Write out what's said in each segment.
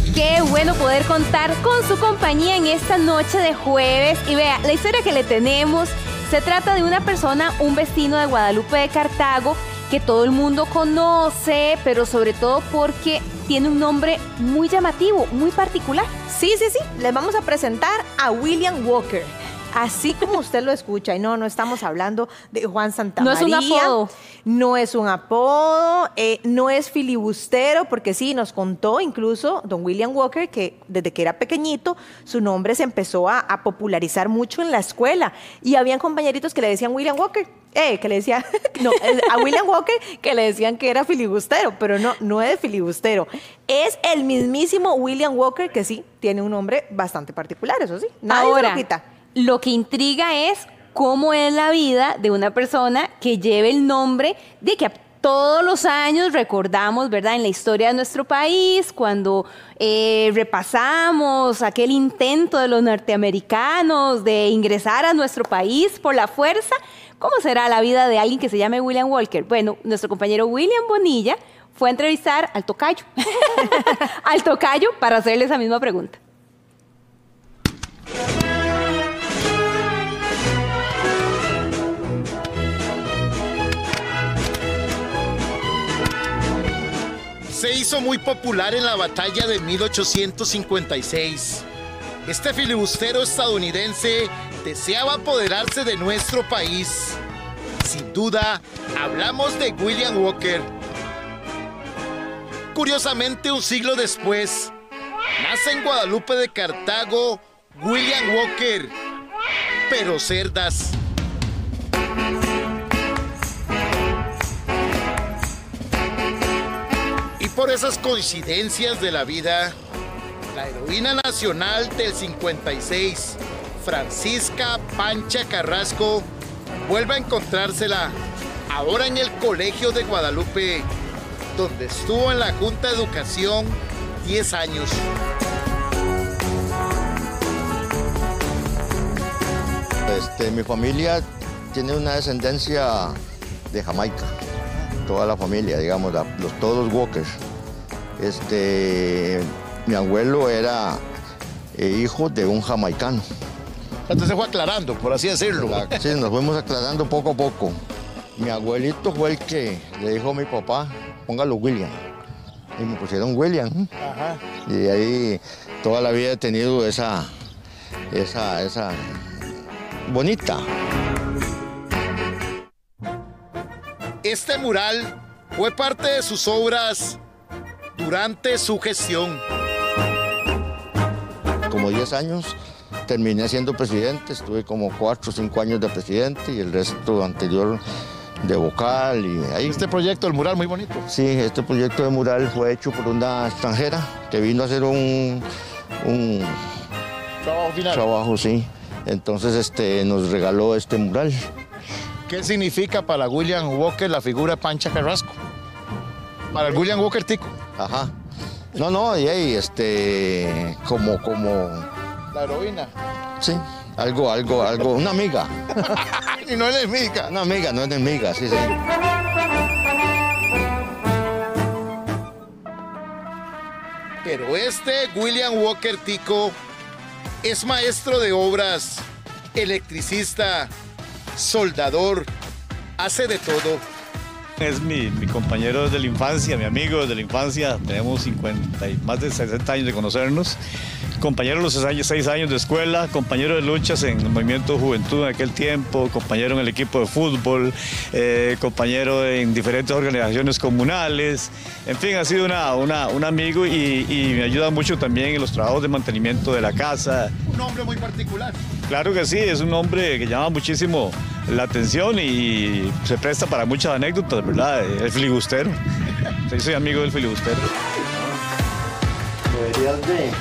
Qué bueno poder contar con su compañía en esta noche de jueves. Y vea, la historia que le tenemos se trata de una persona, un vecino de Guadalupe de Cartago, que todo el mundo conoce, pero sobre todo porque tiene un nombre muy llamativo, muy particular. Sí, les vamos a presentar a William Walker. Así como usted lo escucha, y no estamos hablando de Juan Santamaría. No es un apodo. No es un apodo, no es filibustero, porque sí, nos contó incluso don William Walker que desde que era pequeñito, su nombre se empezó a popularizar mucho en la escuela. Y habían compañeritos que le decían William Walker, que le decían, a William Walker que le decían que era filibustero, pero no es de filibustero. Es el mismísimo William Walker, que sí, tiene un nombre bastante particular, eso sí. Nadie se lo quita. Lo que intriga es cómo es la vida de una persona que lleve el nombre de que todos los años recordamos, ¿verdad? En la historia de nuestro país, cuando repasamos aquel intento de los norteamericanos de ingresar a nuestro país por la fuerza, ¿cómo será la vida de alguien que se llame William Walker? Bueno, nuestro compañero William Bonilla fue a entrevistar al tocayo, al tocayo, para hacerle esa misma pregunta. Se hizo muy popular en la batalla de 1856. Este filibustero estadounidense deseaba apoderarse de nuestro país. Sin duda, hablamos de William Walker. Curiosamente, un siglo después, nace en Guadalupe de Cartago William Walker, pero Cerdas. Por esas coincidencias de la vida, la heroína nacional del 56, Francisca Pancha Carrasco, vuelve a encontrársela ahora en el Colegio de Guadalupe, donde estuvo en la Junta de Educación 10 años. Mi familia tiene una descendencia de Jamaica. Toda la familia, digamos, todos los Walkers. Mi abuelo era hijo de un jamaicano. Entonces se fue aclarando, por así decirlo. Sí, nos fuimos aclarando poco a poco. Mi abuelito fue el que le dijo a mi papá, póngalo William. Y me pusieron William. Ajá. Y de ahí toda la vida he tenido esa bonita. Este mural fue parte de sus obras durante su gestión. Como 10 años terminé siendo presidente, estuve como 4 o 5 años de presidente y el resto anterior de vocal. Y ahí. Este proyecto del mural muy bonito. Sí, este proyecto de mural fue hecho por una extranjera que vino a hacer un trabajo final. Trabajo, sí. Entonces nos regaló este mural. ¿Qué significa para William Walker la figura de Pancha Carrasco? Para el William Walker tico. Ajá. No, y ahí, como... La heroína. Sí, algo, una amiga. Y no enemiga. Una amiga, no enemiga, sí. Pero William Walker tico es maestro de obras, electricista, soldador, hace de todo. Es mi compañero desde la infancia, mi amigo desde la infancia. Tenemos más de 60 años de conocernos. Compañero los 6 años de escuela, compañero de luchas en el movimiento de juventud en aquel tiempo, compañero en el equipo de fútbol, compañero en diferentes organizaciones comunales. En fin, ha sido un amigo y me ayuda mucho también en los trabajos de mantenimiento de la casa. Un hombre muy particular. Claro que sí, es un hombre que llama muchísimo la atención y se presta para muchas anécdotas, ¿verdad? El filibustero. Sí, soy amigo del filibustero. Deberías de...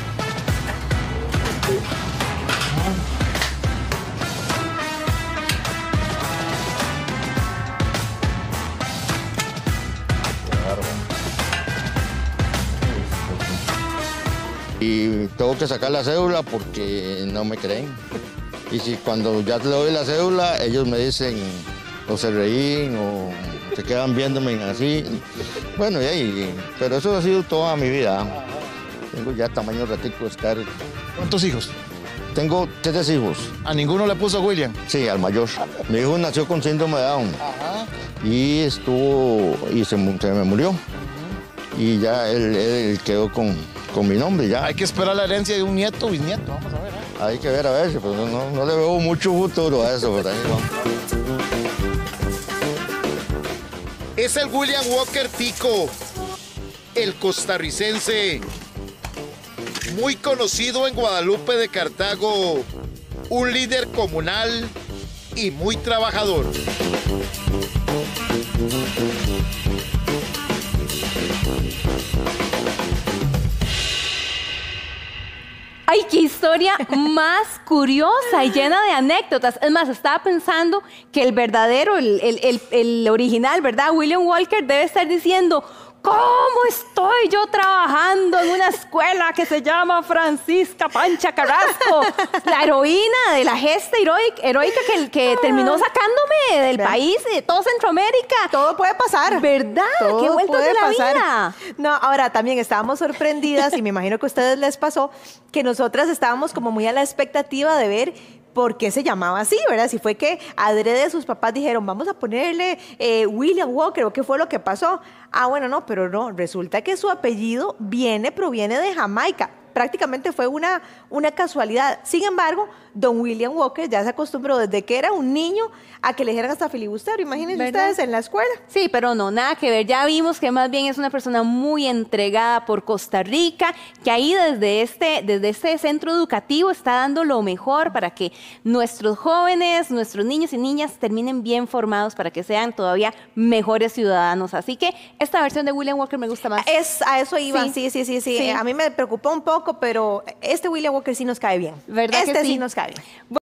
Y tengo que sacar la cédula porque no me creen. Y si cuando ya le doy la cédula, ellos me dicen, o se reín, o se quedan viéndome así. Bueno, pero eso ha sido toda mi vida. Tengo ya tamaño ratico estar. ¿Cuántos hijos? Tengo 3 hijos. ¿A ninguno le puso William? Sí, al mayor. Mi hijo nació con síndrome de Down. Ajá. Y se me murió. Y ya él quedó con mi nombre ya. Hay que esperar la herencia de un nieto o bisnieto. Vamos a ver. Hay que ver a ver, pero no le veo mucho futuro a eso, ¿verdad? Es el William Walker Tico, el costarricense, muy conocido en Guadalupe de Cartago, un líder comunal y muy trabajador. Ay, qué historia más curiosa y llena de anécdotas. Es más, estaba pensando que el verdadero, el original, ¿verdad? William Walker debe estar diciendo, ¿cómo estoy yo trabajando en una escuela que se llama Francisca Pancha Carrasco? La heroína de la gesta heroica que terminó sacándome del país y de todo Centroamérica. Todo puede pasar. ¿Verdad? Todo ¡Qué vueltas puede de la pasar. vida! No, ahora también estábamos sorprendidas y me imagino que a ustedes les pasó que nosotras estábamos como muy a la expectativa de ver por qué se llamaba así, ¿verdad? Si fue que adrede sus papás dijeron, vamos a ponerle William Walker, o qué fue lo que pasó. Ah, bueno, no, pero no, resulta que su apellido proviene de Jamaica. Prácticamente fue una casualidad. Sin embargo, don William Walker ya se acostumbró desde que era un niño a que le dijeran hasta filibustero. Imagínense ¿verdad? ustedes en la escuela. Sí, pero no, nada que ver. Ya vimos que más bien es una persona muy entregada por Costa Rica, que ahí desde este centro educativo está dando lo mejor para que nuestros jóvenes, nuestros niños y niñas terminen bien formados para que sean todavía mejores ciudadanos. Así que esta versión de William Walker me gusta más. A eso iban, sí. A mí me preocupó un poco, pero este William Walker sí nos cae bien. ¿Verdad que Este sí? sí nos cae bien.